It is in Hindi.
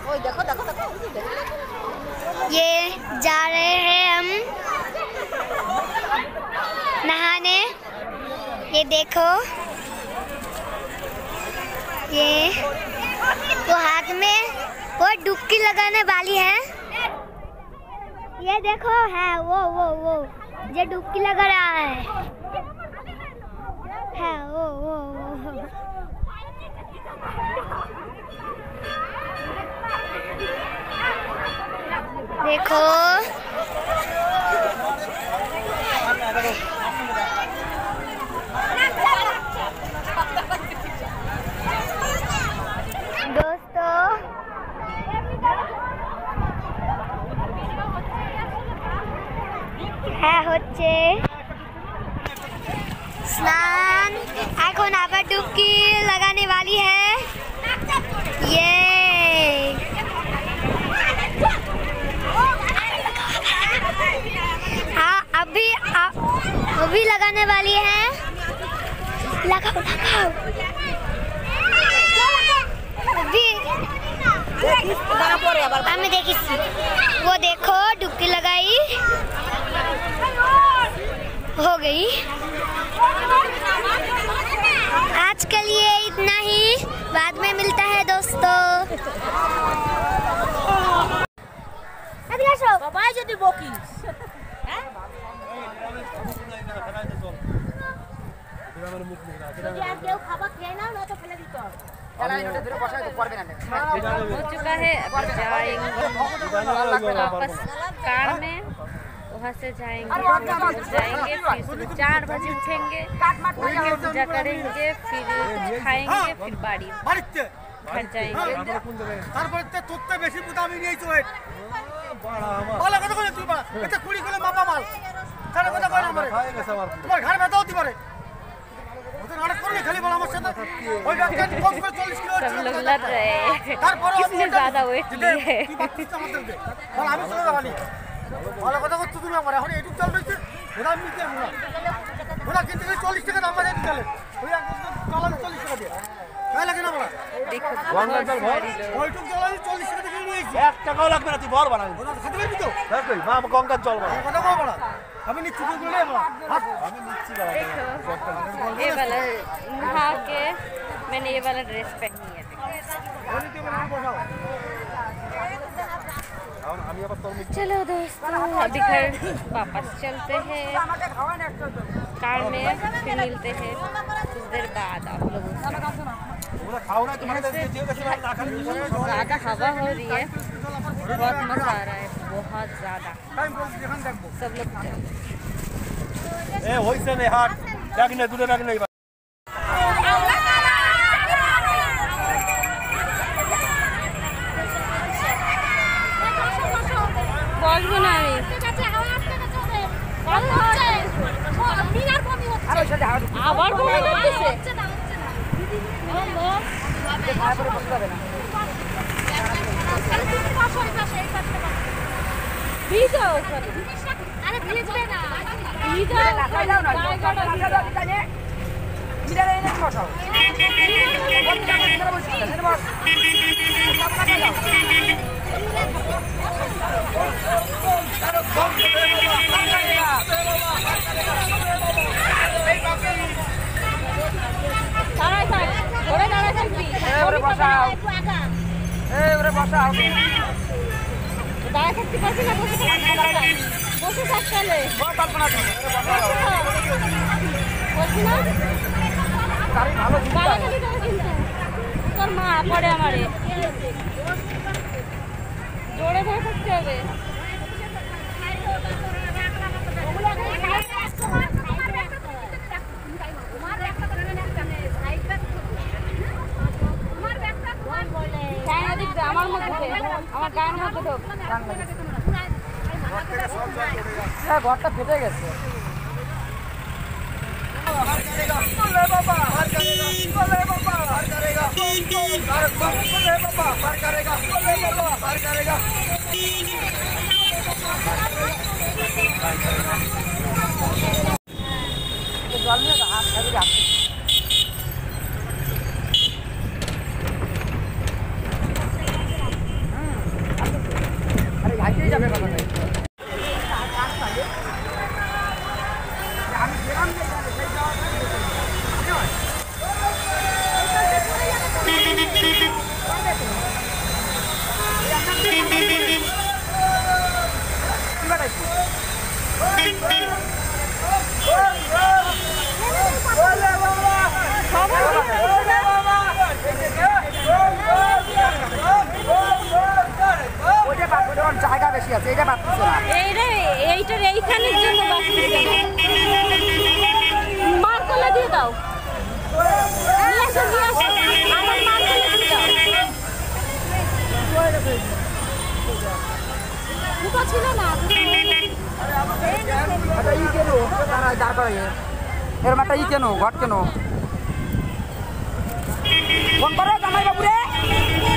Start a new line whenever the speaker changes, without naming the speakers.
देखो देखो देखो
ये जा रहे हैं हम नहाने। ये देखो ये वो हाथ में वो डुबकी लगाने वाली है। ये देखो है वो ये डुबकी लगा रहा है वो देखो दोस्तों হচ্ছে स्नान। এখন আবার डुबकी लगाने वाली है ये। हाँ अभी लगाने वाली है। लगाओ हमें देखी वो देखो डुबकी लगाई हो गई। आज के लिए इतना ही, बाद में मिलता है दोस्तों।
সবাই যদি বকি কেউ খাবার খেয়ে নাও না তো ফেলে দিত। हो
चुका है, अब जाएंगे वापस कार में, वहाँ से जाएंगे फिर 4 बजे उठेंगे, पूजा करेंगे, फिर खाएंगे, फिर बाड़ी घर जाएंगे। सब लोग लड़ रहे हैं किसने ज्यादा वेट लिए है। ये वाला नहा के मैंने ये वाला ड्रेस पहनी है। चलो दोस्तों अभी घर वापस चलते हैं कार में, फिर मिलते हैं कुछ देर बाद आप लोगों से। ज़्यादा हवा हो रही है, बहुत मज़ा आ रहा है, बहुत ज़्यादा। सब लोग আবার বমি করতেছে। তোর মা পড়ে আমারে জোরে ধরে থাকতে হবে। আমার মধ্যে আমার গায়ের মধ্যে ঢোক, ঘরটা ফেটে গেছে। জল নিয়ে
দিকেই যাবে কথা নাই আমি গেলাম যে সেই যাওয়া জায়গা বেশি আছে এটা বাড়তেছে না
এইটার এইখানের জন্য মার কলা দিয়ে দাও নিয়ে আসো আমার মার কলা দিয়ে দাও দুটো ছিল না
আচ্ছা ই কেন দাঁড় করাই এর মাটা ই কেন ঘট কেন ফোন করো জামাই বাবু রে